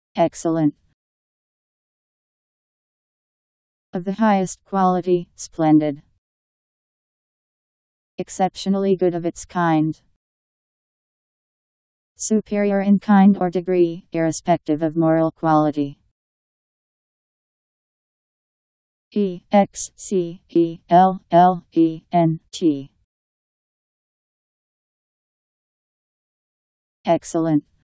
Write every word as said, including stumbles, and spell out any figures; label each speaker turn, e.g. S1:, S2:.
S1: Excellent. Of the highest quality, splendid. Exceptionally good of its kind. Superior in kind or degree, irrespective of moral quality. E X C E L L E N T. Excellent.